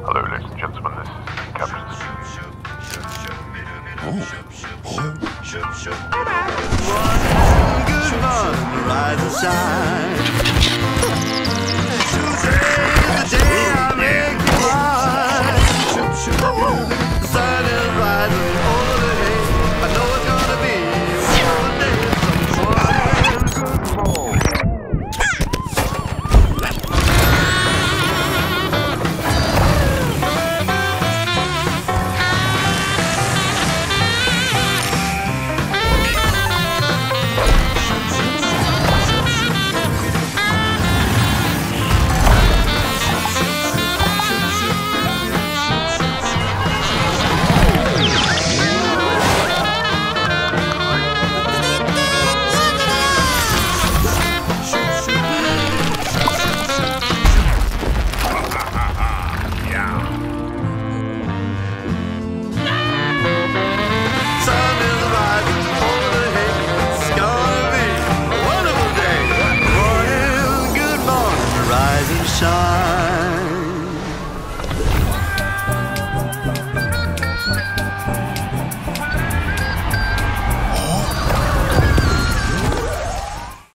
Hello, ladies and gentlemen, this is Captain. Good morning, rise and shine. Today's the day I make you mine. The sun is rising over the hay. I know it's gonna be one day shine.